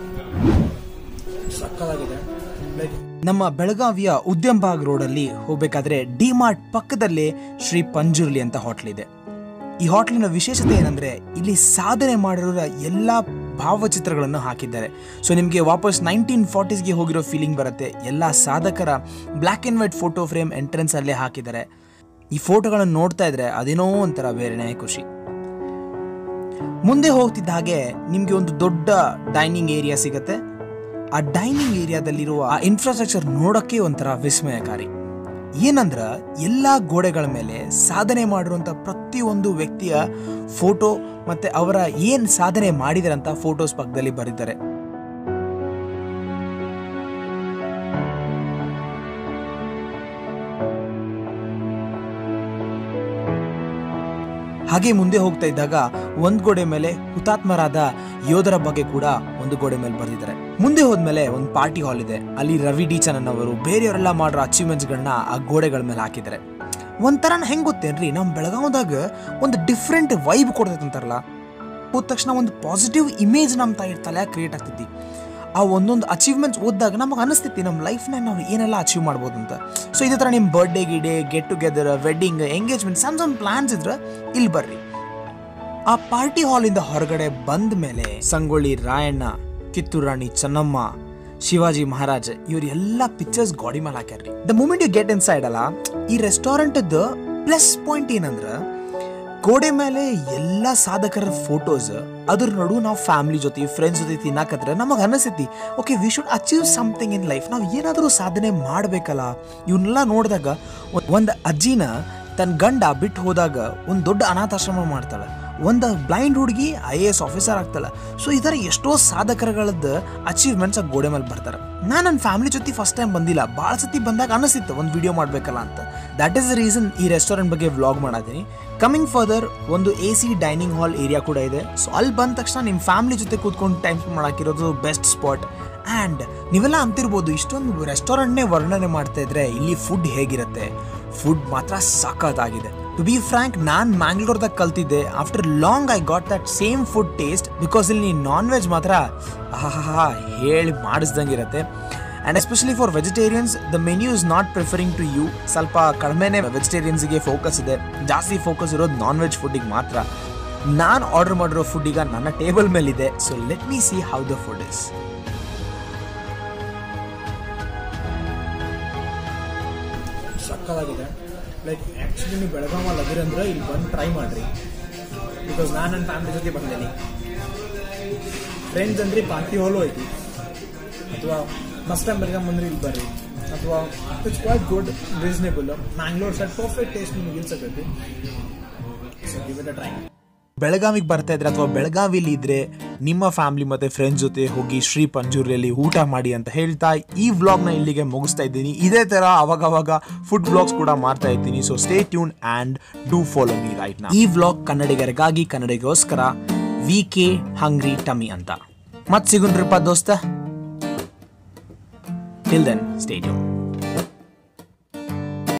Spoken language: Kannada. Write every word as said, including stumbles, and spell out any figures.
ಸಕ್ಕತ್ತಾಗಿದೆ. ನಮ್ಮ ಬೆಳಗಾವಿಯ ಉದ್ಯಮಬಾಗ್ ರೋಡಲ್ಲಿ ಹೋಗಬೇಕಾದ್ರೆ ಡಿ ಮಾರ್ಟ್ ಪಕ್ಕದಲ್ಲೇ ಶ್ರೀ ಪಂಜುರ್ಲಿ ಅಂತ ಹೋಟ್ಲ್ ಇದೆ. ಈ ಹೋಟ್ಲಿನ ವಿಶೇಷತೆ ಏನಂದ್ರೆ ಇಲ್ಲಿ ಸಾಧನೆ ಮಾಡಿರೋರ ಎಲ್ಲ ಭಾವಚಿತ್ರಗಳನ್ನು ಹಾಕಿದ್ದಾರೆ. ಸೊ ನಿಮಗೆ ವಾಪಸ್ ನೈನ್ಟೀನ್ ಫಾರ್ಟೀಸ್ಗೆ ಹೋಗಿರೋ ಫೀಲಿಂಗ್ ಬರುತ್ತೆ. ಎಲ್ಲ ಸಾಧಕರ black and white photo frame entrance ಅಲ್ಲೇ ಹಾಕಿದ್ದಾರೆ. ಈ ಫೋಟೋಗಳನ್ನು ನೋಡ್ತಾ ಇದ್ರೆ ಅದೇನೋ ಒಂಥರ ಬೇರೆನೇ ಖುಷಿ. ಮುಂದೆ ಹೋಗ್ತಿದ್ದ ಹಾಗೆ ನಿಮಗೆ ಒಂದು ದೊಡ್ಡ ಡೈನಿಂಗ್ ಏರಿಯಾ ಸಿಗುತ್ತೆ. ಆ ಡೈನಿಂಗ್ ಏರಿಯಾದಲ್ಲಿರುವ ಆ ಇನ್ಫ್ರಾಸ್ಟ್ರಕ್ಚರ್ ನೋಡೋಕ್ಕೆ ಒಂಥರ ವಿಸ್ಮಯಕಾರಿ. ಏನಂದ್ರ ಎಲ್ಲ ಗೋಡೆಗಳ ಮೇಲೆ ಸಾಧನೆ ಮಾಡಿರುವಂಥ ಪ್ರತಿಯೊಂದು ವ್ಯಕ್ತಿಯ ಫೋಟೋ ಮತ್ತೆ ಅವರ ಏನ್ ಸಾಧನೆ ಮಾಡಿದಾರಂತ ಫೋಟೋಸ್ ಪಕ್ಕದಲ್ಲಿ ಬರೆದಿದ್ದಾರೆ. ಹಾಗೆ ಮುಂದೆ ಹೋಗ್ತಾ ಇದ್ದಾಗ ಒಂದ್ ಗೋಡೆ ಮೇಲೆ ಹುತಾತ್ಮರಾದ ಯೋಧರ ಬಗ್ಗೆ ಕೂಡ ಒಂದು ಗೋಡೆ ಮೇಲೆ ಬರೆದಿದ್ದಾರೆ. ಮುಂದೆ ಹೋದ್ಮೇಲೆ ಒಂದು ಪಾರ್ಟಿ ಹಾಲ್ ಇದೆ. ಅಲ್ಲಿ ರವಿ ಡಿ ಚನನ್ ಅವರು ಬೇರೆಯವರೆಲ್ಲ ಮಾಡಿರೋ ಅಚೀವ್ಮೆಂಟ್ಸ್ ಗಳನ್ನ ಆ ಗೋಡೆಗಳ ಮೇಲೆ ಹಾಕಿದ್ದಾರೆ. ಒಂಥರ ಹೆಂಗ್ ಗೊತ್ತೇನ್ರಿ, ನಮ್ ಬೆಳಗಾವದಾಗ ಒಂದು ಡಿಫ್ರೆಂಟ್ ವೈಬ್ ಕೊಡ್ತೈತೆ ಅಂತಾರಲ್ಲ, ಹೋದ ತಕ್ಷಣ ಒಂದು ಪಾಸಿಟಿವ್ ಇಮೇಜ್ ನಮ್ಮ ತಾಯಿ ತಲೆ ಕ್ರಿಯೇಟ್ ಆಗ್ತೈತಿ. ಆ ಒಂದೊಂದು ಅಚೀವ್ಮೆಂಟ್ಸ್ ಓದಿದಾಗ ನಮಗೆ ಅನಿಸ್ತೈತಿ ನಮ್ಮ ಲೈಫ್ನಾಗ ನಾವು ಏನೆಲ್ಲ ಅಚೀವ್ ಮಾಡ್ಬೋದು ಅಂತ. ಸೊ ಇದೇ ಥರ ನಿಮ್ಮ ಬರ್ಡೇ ಗಿಡೇ, ಗೆಟ್ ಟುಗೆದರ್, ವೆಡ್ಡಿಂಗ್, ಎಂಗೇಜ್ಮೆಂಟ್, ಸಣ್ಣ ಸಣ್ಣ ಪ್ಲಾನ್ಸ್ ಇದ್ರೆ ಇಲ್ಲಿ ಬರ್ರಿ. ಆ ಪಾರ್ಟಿ ಹಾಲಿಂದ ಹೊರಗಡೆ ಬಂದ ಮೇಲೆ ಸಂಗೊಳ್ಳಿ ರಾಯಣ್ಣ, ಕಿತ್ತೂರು ರಾಣಿ ಚೆನ್ನಮ್ಮ, ಶಿವಾಜಿ ಮಹಾರಾಜ್ ಇವ್ರ ಎಲ್ಲ ಪಿಕ್ಚರ್ಸ್ ಗಾಡಿ ಮೇಲೆ ಹಾಕ್ಯಾರ್ರಿ. The moment you get inside ಅಲ್ಲ, ಈ ರೆಸ್ಟೋರೆಂಟ್ ಪ್ಲಸ್ ಪಾಯಿಂಟ್ ಏನಂದ್ರ ಗೋಡೆ ಮೇಲೆ ಎಲ್ಲ ಸಾಧಕರ ಫೋಟೋಸ್, ಅದ್ರ ನಡು ನಾವು ಫ್ಯಾಮಿಲಿ ಜೊತೆ ಫ್ರೆಂಡ್ಸ್ ಜೊತೆ ತಿನ್ನಾಕತ್ರ ನಮಗೆ ಅನಿಸ್ತೈತಿ okay we should achieve something in life. ನಾವು ಏನಾದರೂ ಸಾಧನೆ ಮಾಡಬೇಕಲ್ಲ. ಇವನ್ನೆಲ್ಲ ನೋಡಿದಾಗ ಒಂದು ಅಜ್ಜಿನ ತನ್ನ ಗಂಡ ಬಿಟ್ಟು ಹೋದಾಗ ಒಂದು ದೊಡ್ಡ ಅನಾಥಾಶ್ರಮ ಮಾಡ್ತಾಳೆ. ಒಂದು ಬ್ಲೈಂಡ್ ಹುಡುಗಿ ಐ ಎ ಎಸ್ ಆಫೀಸರ್ ಆಗ್ತಾಳೆ. ಸೊ ಈ ಥರ ಎಷ್ಟೋ ಸಾಧಕರಗಳದ್ದು ಅಚೀವ್ಮೆಂಟ್ಸ್ ಆ ಗೋಡೆ ಮೇಲೆ ಬರ್ತಾರೆ. ನಾನು ನನ್ನ ಫ್ಯಾಮಿಲಿ ಜೊತೆ ಫಸ್ಟ್ ಟೈಮ್ ಬಂದಿಲ್ಲ, ಭಾಳ ಸತಿ ಬಂದಾಗ ಅನಿಸ್ತಿತ್ತು ಒಂದು ವಿಡಿಯೋ ಮಾಡಬೇಕಲ್ಲ ಅಂತ. ದಟ್ ಈಸ್ ದ ರೀಸನ್ ಈ ರೆಸ್ಟೋರೆಂಟ್ ಬಗ್ಗೆ ವ್ಲಾಗ್ ಮಾಡಾತೀನಿ. ಕಮಿಂಗ್ ಫರ್ದರ್ ಒಂದು A C dining hall area ಕೂಡ ಇದೆ. ಸೊ ಅಲ್ಲಿ ಬಂದ ತಕ್ಷಣ ನಿಮ್ಮ ಫ್ಯಾಮಿಲಿ ಜೊತೆ ಕೂತ್ಕೊಂಡು ಟೈಮ್ ಸ್ಪೆಂಡ್ ಮಾಡಾಕಿರೋದು ಬೆಸ್ಟ್ ಸ್ಪಾಟ್. ಆ್ಯಂಡ್ ನೀವೆಲ್ಲ ಅಂತಿರ್ಬೋದು ಇಷ್ಟೊಂದು ರೆಸ್ಟೋರೆಂಟ್ನೇ ವರ್ಣನೆ ಮಾಡ್ತಾ ಇದ್ರೆ ಇಲ್ಲಿ ಫುಡ್ ಹೇಗಿರುತ್ತೆ. ಫುಡ್ ಮಾತ್ರ ಸಖತ್ತಾಗಿದೆ. ಟು ಬಿ ಫ್ರ್ಯಾಂಕ್, ನಾನು ಮ್ಯಾಂಗ್ಳೂರ್ದಾಗ ಕಲ್ತಿದ್ದೆ. After long I got that same food taste. Because ಇಲ್ಲಿ ನಾನ್ ವೆಜ್ ಮಾತ್ರ ಆಹಾ ಹೇಳಿ ಮಾಡಿಸ್ದಂಗಿರುತ್ತೆ. And especially for vegetarians the menu is not preferring to you. ಸ್ವಲ್ಪ ಕಡಿಮೆನೇ ವೆಜಿಟೇರಿಯನ್ಸ್ಗೆ ಫೋಕಸ್ ಇದೆ, ಜಾಸ್ತಿ ಫೋಕಸ್ ಇರೋದು ನಾನ್ ವೆಜ್ ಫುಡ್ಡಿಗೆ ಮಾತ್ರ. ನಾನು ಆರ್ಡರ್ ಮಾಡಿರೋ ಫುಡ್ ಈಗ ನನ್ನ ಟೇಬಲ್ ಮೇಲಿದೆ. So let me see how the food is. ಸಕ್ಕತ್ತಾಗಿದೆ. ಲೈಕ್ ಆ್ಯಕ್ಚುಲಿ ನೀವು ಬೆಳಗಾವಲ್ಲಿ ಅದಿರಂದ್ರೆ ಇಲ್ಲಿ ಬಂದು ಟ್ರೈ ಮಾಡಿರಿ. ಬಿಕಾಸ್ ನಾನು ನನ್ನ ಫ್ಯಾಮಿಲಿ ಜೊತೆ ಬಂದೇನಿ. ಫ್ರೆಂಡ್ಸ್ ಅಂದ್ರೆ ಪಾರ್ಟಿ ಹಾಲು ಐತಿ, ಅಥವಾ ಫಸ್ಟ್ ಟೈಮ್ ಬೆಳಗಾಂ ಬಂದ್ರೆ ಇಲ್ಲಿ ಬರ್ರಿ, ಅಥವಾ it's quite good, reasonable. Mangalore side perfect taste ನಿಮಗೆ ಇಲ್ಲಿ ಸಿಗುತ್ತೆ. So give it a try. ಬೆಳಗಾವಿಗೆ ಬರ್ತಾ ಇದ್ರೆ ಅಥವಾ ಬೆಳಗಾವಿಲಿ ಇದ್ರೆ ನಿಮ್ಮ ಫ್ಯಾಮಿಲಿ ಮತ್ತೆ ಫ್ರೆಂಡ್ಸ್ ಜೊತೆ ಹೋಗಿ ಶ್ರೀ ಪಂಜುರ್ಲಿಯಲ್ಲಿ ಊಟ ಮಾಡಿ ಅಂತ ಹೇಳ್ತಾ ಈ ವ್ಲಾಗ್ನ ಇಲ್ಲಿಗೆ ಮುಗಿಸ್ತಾ ಇದ್ದೀನಿ. ಇದೇ ಥರ ಅವಾಗವಾಗ ಫುಡ್ ವ್ಲಾಗ್ಸ್ ಕೂಡ ಮಾಡ್ತಾ ಇದ್ದೀನಿ. So stay tuned and do follow me right now. ಈ ವ್ಲಾಗ್ ಕನ್ನಡಿಗರಿಗಾಗಿ, ಕನ್ನಡಿಗೋಸ್ಕರ, ವಿ ಕೆ ಹಂಗ್ರಿ ಟಮಿ ಅಂತ. ಮತ್ತೆ ಸಿಗುಣ್ರಿಪ್ಪ ದೋಸ್ತ. Till then stay tune.